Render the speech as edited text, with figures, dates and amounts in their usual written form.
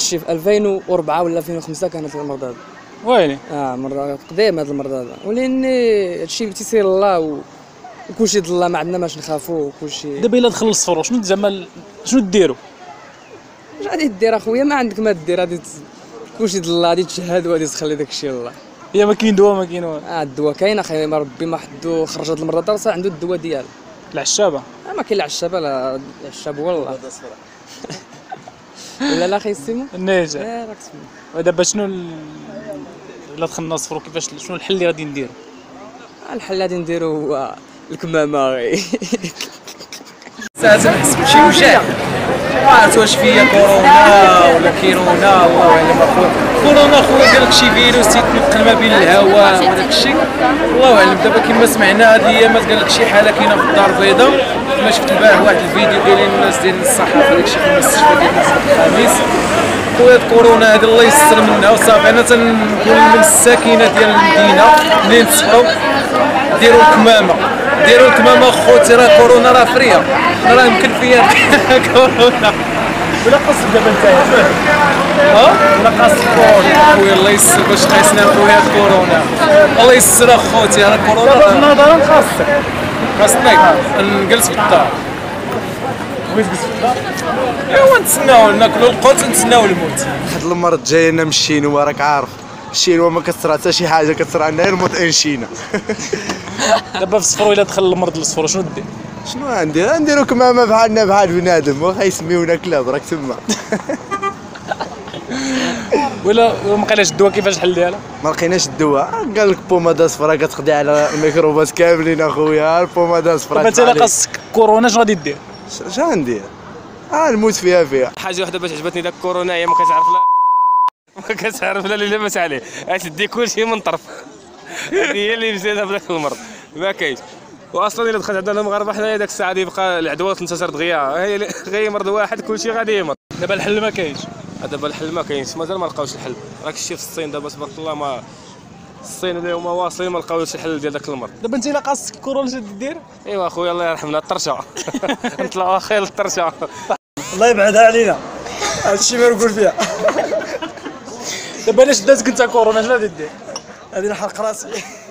هادشي في 2004 ولا 2005 كانت المرض هذا. ويلي مرض قديم هذا المرض هذا، ولان هادشي تيسير الله وكلشي د الله، ما عندنا ماش نخافوا وكلشي. دابا الا دخل الصفر شنو زعما شنو ديروا؟ اش غادي دير اخويا؟ ما عندك ما دير، غادي كلشي د الله، غادي تشهد وغادي تخلي داكشي لله. هي ما كاين دواء ما كاين والو. الدواء كاين اخي، ما ربي ما حدو خرج هاد المرض هذا، عنده الدواء ديالو. العشابه ما كاين العشابه، لا العشاب والله. لا اخي السيمو النيجا. راك تسمع. ودابا شنو الا دخلنا الصفر كيفاش شنو الحل اللي غادي نديرو؟ الحل غادي نديرو هو الكمامه غير. لازم نحس بشي وجع، ما عرفت واش فيا كورونا ولا كيرونا، الله اعلم اخويا. كورونا اخويا قال لك شي فيروس تيتنقل ما بين الهواء وداك الشيء، الله اعلم. دابا كما سمعنا هاد الايامات قال لك شي حاله كاينه في الدار البيضاء، كما شفت البارح واحد الفيديو دايرين الناس ديال الصحافه داك الشيء في المستشفى ديال الخميس. خويا كورونا هذا الله يسر منها وصافي. انا تنقول للساكنه ديال المدينه منين تصحوا ديروا الكمامه، ديروا الكمامه خوتي، راه كورونا راه فريه، راه يمكن فيا كورونا. ولا قصك دابا نتايا ولا قاص كورونا خويا الله يسر باش قيسنا خويا كورونا، الله يسر اخوتي، راه كورونا دابا النظره خاصك خاصني نجلس في الدار. بغيت تجلس في الدار؟ ايوا نتسناو ناكلوا القوت ونتسناو الموت. هاد المرض جاي لنا من الشينوا، راك عارف الشينوا ما كتصرى حتى شي حاجه، كتصرى عندنا غير المطعشين. دابا في الصفر الا دخل المرض للصفر شنو دير؟ شنو غندير؟ نديرو كمامه بحالنا بحال بنادم، واخا يسميونا كلاب راك تما. ولا ما قالش الدواء كيفاش الحل ديالها؟ ما لقيناش الدواء، قال لك بوماده صفراء كتخدي على الميكروبات كاملين اخويا، البوماده صفراء. دابا انت الا قاصك كورونا شنو غادي دير؟ اش غندير؟ نموت فيها. حاجه وحده باش عجبتني داك كورونا، هي ما كتعرف لا ما كتعرف لا اللي لاباس عليه، تدي كلشي من طرف. هذه هي اللي مزيانه في ذاك المرض، ما كاينش. واصلا الا دخلت عندنا المغاربه حنايا داك الساعه يبقى العدوى تنتشر دغيا، هي غير مرض واحد كلشي غادي يمرض. دابا الحل ما كاينش. دابا الحل ما كاينش، مازال ما لقاوش الحل. راك شتي في الصين دابا تبارك الله، ما الصين اللي هما واصلين ما لقاوش الحل ديال داك المرض. دابا انت الا قاصك كورونا شنو دير؟ ايوا اخويا الله يرحمنا الطرشه. نطلعوا خير الطرشه. الله يبعدها علينا، هادشي ما نقول فيها. دابا الا شداتك انت كورونا شنو غادي دير؟ غادي نحرق راسي.